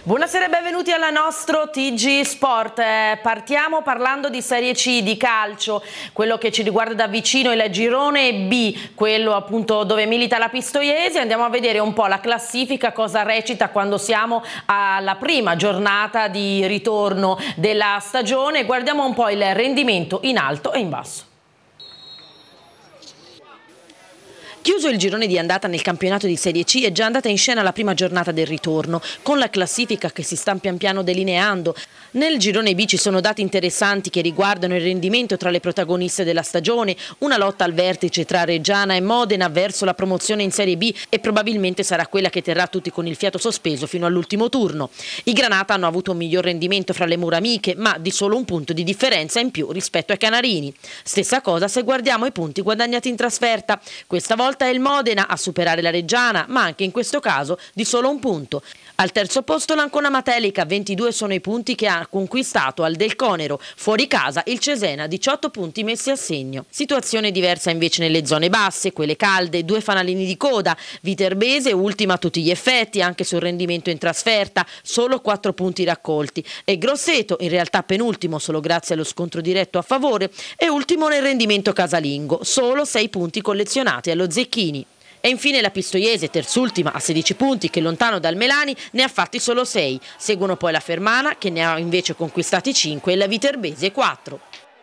Buonasera e benvenuti al nostro TG Sport. Partiamo parlando di Serie C, di calcio, quello che ci riguarda da vicino il girone B, quello appunto dove milita la Pistoiese. Andiamo a vedere un po' la classifica, cosa recita quando siamo alla prima giornata di ritorno della stagione. Guardiamo un po' il rendimento in alto e in basso. Chiuso il girone di andata nel campionato di Serie C, è già andata in scena la prima giornata del ritorno, con la classifica che si sta pian piano delineando. Nel girone B ci sono dati interessanti che riguardano il rendimento tra le protagoniste della stagione, una lotta al vertice tra Reggiana e Modena verso la promozione in Serie B e probabilmente sarà quella che terrà tutti con il fiato sospeso fino all'ultimo turno. I Granata hanno avuto un miglior rendimento fra le mura amiche, ma di solo un punto di differenza in più rispetto ai Canarini. Stessa cosa se guardiamo i punti guadagnati in trasferta. Questa volta è il Modena a superare la Reggiana, ma anche in questo caso di solo un punto. Al terzo posto l'Ancona Matelica, 22 sono i punti che ha conquistato al Del Conero. Fuori casa il Cesena, 18 punti messi a segno. Situazione diversa invece nelle zone basse, quelle calde, 2 fanalini di coda. Viterbese ultima a tutti gli effetti, anche sul rendimento in trasferta, solo 4 punti raccolti. E Grosseto, in realtà penultimo solo grazie allo scontro diretto a favore, e ultimo nel rendimento casalingo, solo 6 punti collezionati allo Zecchini. E infine la Pistoiese, terzultima a 16 punti, che lontano dal Melani ne ha fatti solo 6. Seguono poi la Fermana, che ne ha invece conquistati 5, e la Viterbese 4.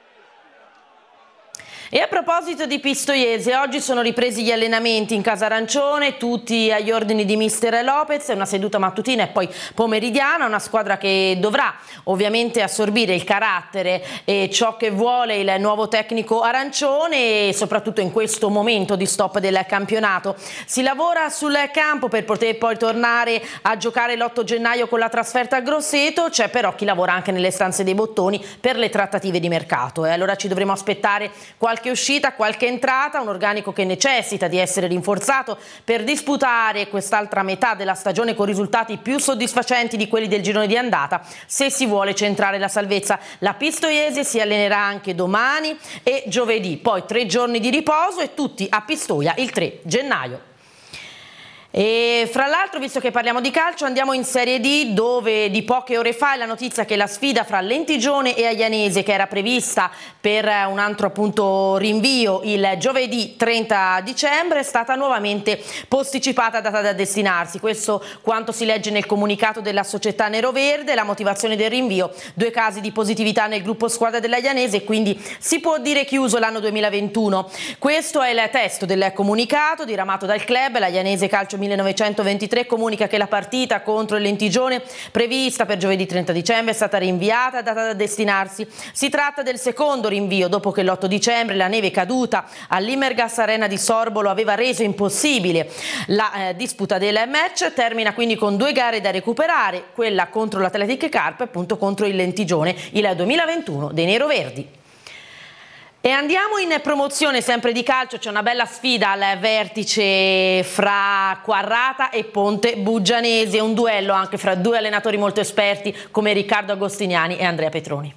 E a proposito di Pistoiese, oggi sono ripresi gli allenamenti in Casa Arancione, tutti agli ordini di mister Lopez, una seduta mattutina e poi pomeridiana, una squadra che dovrà ovviamente assorbire il carattere e ciò che vuole il nuovo tecnico arancione, e soprattutto in questo momento di stop del campionato. Si lavora sul campo per poter poi tornare a giocare l'8 gennaio con la trasferta a Grosseto. C'è però chi lavora anche nelle stanze dei bottoni per le trattative di mercato, e allora ci dovremo aspettare qualche uscita, qualche entrata, un organico che necessita di essere rinforzato per disputare quest'altra metà della stagione con risultati più soddisfacenti di quelli del girone di andata, se si vuole centrare la salvezza. La Pistoiese si allenerà anche domani e giovedì, poi 3 giorni di riposo e tutti a Pistoia il 3 gennaio. E fra l'altro, visto che parliamo di calcio, andiamo in Serie D, dove di poche ore fa è la notizia che la sfida fra Lentigione e Aianese, che era prevista per un altro appunto rinvio il giovedì 30 dicembre, è stata nuovamente posticipata, data da destinarsi. Questo quanto si legge nel comunicato della società neroverde. La motivazione del rinvio: 2 casi di positività nel gruppo squadra dell'Aianese, e quindi si può dire chiuso l'anno 2021. Questo è il testo del comunicato diramato dal club. L'Aianese Calcio 1923 comunica che la partita contro il Lentigione, prevista per giovedì 30 dicembre, è stata rinviata, data da destinarsi. Si tratta del secondo rinvio dopo che l'8 dicembre la neve caduta all'Immergas Arena di Sorbolo aveva reso impossibile la disputa del match. Termina quindi con 2 gare da recuperare, quella contro l'Atletic Carp e appunto contro il Lentigione, il 2021 dei neroverdi. E andiamo in promozione sempre di calcio. C'è una bella sfida al vertice fra Quarrata e Ponte Buggianese, un duello anche fra 2 allenatori molto esperti come Riccardo Agostiniani e Andrea Petroni.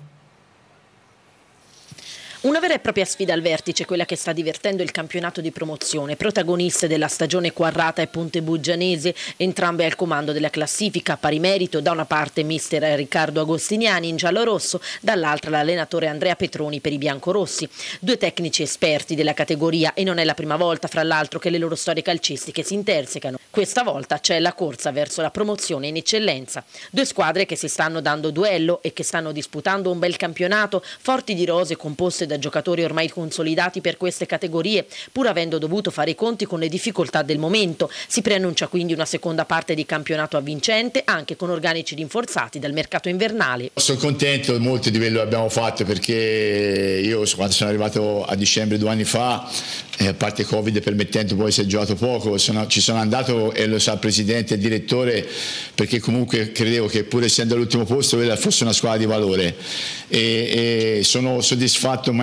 Una vera e propria sfida al vertice, quella che sta divertendo il campionato di promozione. Protagoniste della stagione Quarrata e Ponte Buggianese, entrambe al comando della classifica, a pari merito, da una parte mister Riccardo Agostiniani in giallo-rosso, dall'altra l'allenatore Andrea Petroni per i biancorossi. 2 tecnici esperti della categoria, e non è la prima volta fra l'altro che le loro storie calcistiche si intersecano. Questa volta c'è la corsa verso la promozione in eccellenza. 2 squadre che si stanno dando duello e che stanno disputando un bel campionato, forti di rose composte da giocatori ormai consolidati per queste categorie, pur avendo dovuto fare i conti con le difficoltà del momento. Si preannuncia quindi una seconda parte di campionato avvincente, anche con organici rinforzati dal mercato invernale. Sono contento molto di quello che abbiamo fatto, perché io quando sono arrivato a dicembre 2 anni fa, a parte Covid permettendo, poi si è giocato poco, ci sono andato, e lo sa il presidente e il direttore, perché comunque credevo che pur essendo all'ultimo posto quella fosse una squadra di valore, e sono soddisfatto in maniera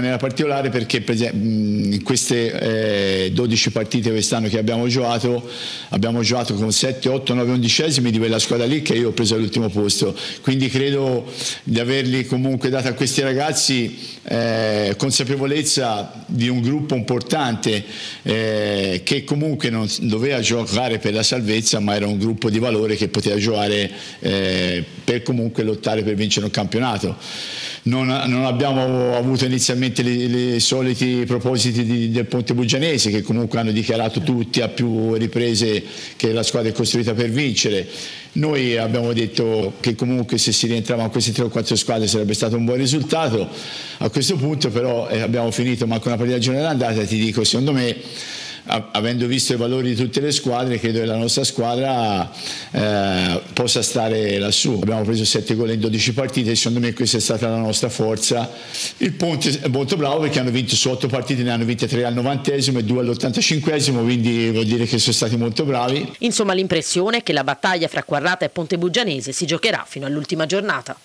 maniera particolare perché in queste 12 partite quest'anno che abbiamo giocato con 7, 8, 9 undicesimi di quella squadra lì che io ho preso all'ultimo posto, quindi credo di averli comunque dato a questi ragazzi consapevolezza di un gruppo importante che comunque non doveva giocare per la salvezza, ma era un gruppo di valore che poteva giocare per comunque lottare per vincere un campionato. Non abbiamo avuto inizialmente i soliti propositi del Pontebuggianese, che comunque hanno dichiarato tutti a più riprese che la squadra è costruita per vincere. Noi abbiamo detto che comunque se si rientrava in queste 3 o 4 squadre sarebbe stato un buon risultato. A questo punto però abbiamo finito manco una partita generale andata, ti dico, secondo me, avendo visto i valori di tutte le squadre, credo che la nostra squadra possa stare lassù. Abbiamo preso 7 gol in 12 partite e secondo me questa è stata la nostra forza. Il Ponte è molto bravo perché hanno vinto su 8 partite, ne hanno vinte 3 al 90esimo e 2 all'85esimo, quindi vuol dire che sono stati molto bravi. Insomma, l'impressione è che la battaglia fra Quarrata e Pontebuggianese si giocherà fino all'ultima giornata.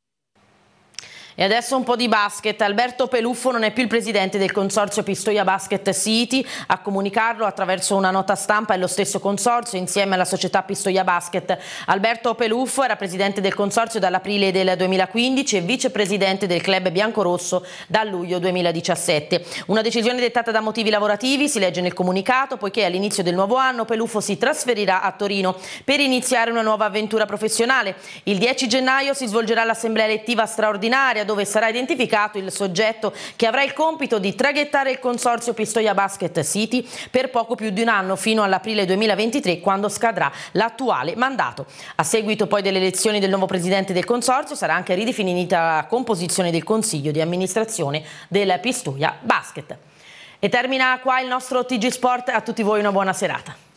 E adesso un po' di basket. Alberto Peluffo non è più il presidente del consorzio Pistoia Basket City. A comunicarlo attraverso una nota stampa è lo stesso consorzio insieme alla società Pistoia Basket. Alberto Peluffo era presidente del consorzio dall'aprile del 2015 e vicepresidente del club biancorosso dal luglio 2017. Una decisione dettata da motivi lavorativi, si legge nel comunicato, poiché all'inizio del nuovo anno Peluffo si trasferirà a Torino per iniziare una nuova avventura professionale. Il 10 gennaio si svolgerà l'assemblea elettiva straordinaria dove sarà identificato il soggetto che avrà il compito di traghettare il consorzio Pistoia Basket City per poco più di un anno, fino all'aprile 2023, quando scadrà l'attuale mandato. A seguito poi delle elezioni del nuovo presidente del consorzio sarà anche ridefinita la composizione del consiglio di amministrazione del Pistoia Basket. E termina qua il nostro TG Sport. A tutti voi una buona serata.